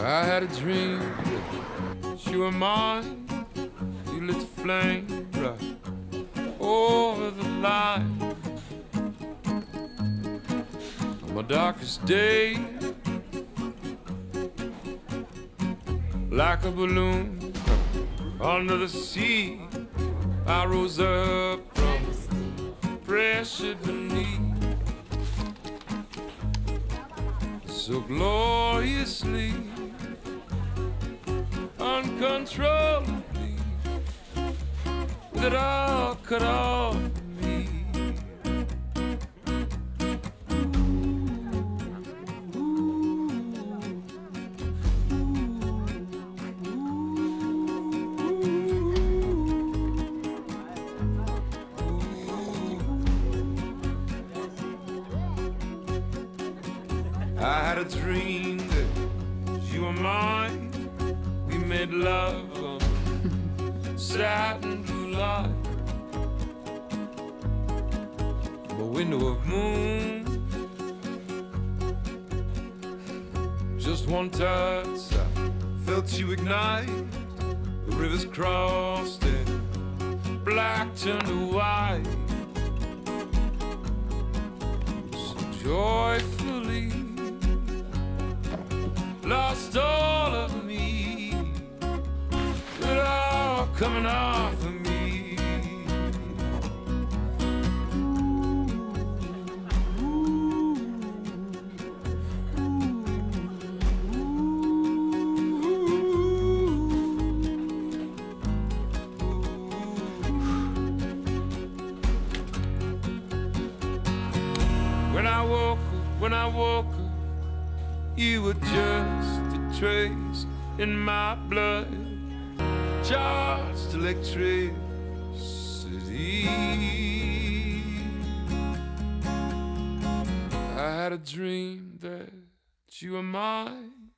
I had a dream that you were mine. You lit the flame right over the line. On my darkest day, like a balloon under the sea, I rose up from pressure beneath. So gloriously, uncontrollably, that all cut off me. I had a dream that you were mine. We made love on satin blue light, a window of moon. Just one touch, I felt you ignite. The rivers crossed and black turned to white. So joyfully lost all of me, but all coming off of me. When I woke up, you were just a trace in my blood, charged electricity. I had a dream that you were mine.